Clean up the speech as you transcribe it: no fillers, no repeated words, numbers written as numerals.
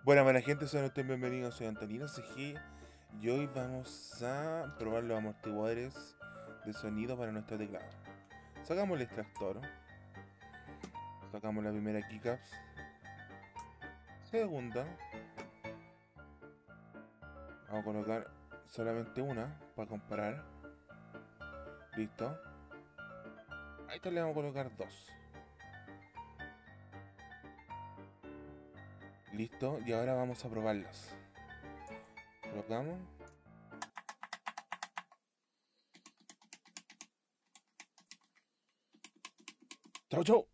Buena gente, sean ustedes bienvenidos, soy Antonino CG y hoy vamos a probar los amortiguadores de sonido para nuestro teclado. Sacamos el extractor, sacamos la primera keycaps, segunda, vamos a colocar solamente una para comparar, listo. A esta le vamos a colocar dos, listo, y ahora vamos a probarlas. Colocamos, chau chau.